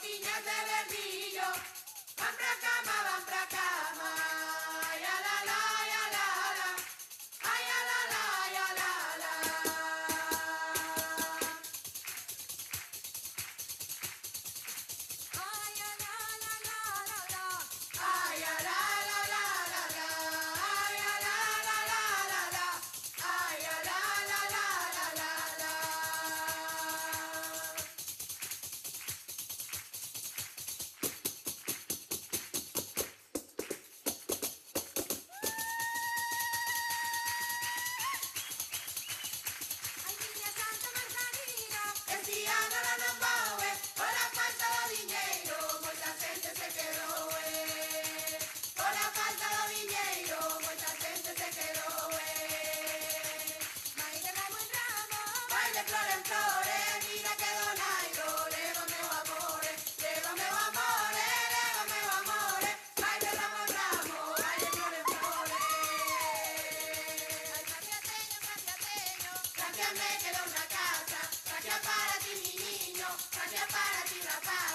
boquiñas de verdillo, van pra cama, ay a la la, ay a la la, ay a la la, ay a la la. Ay, la, la, la, la, la. Ay a la la la la la, ay a la la la la la, ay a la la la la la la. Ay, miña Santa Margarida, Este ano la non vou, por a falta do diñeiro, moita xente se quedou, por a falta do diñeiro, moita xente se quedou, vai de ramo en ramo. vai de flor en flor, mira que donairo, leva meu amor, leva meu amor, leva meu amor, vai de ramo en ramo, vai de flor en flor. Ay, cambiateño, cambiateño. Cámbiame que da una casa, cambia para ti mi niño, cambia para ti rapaz.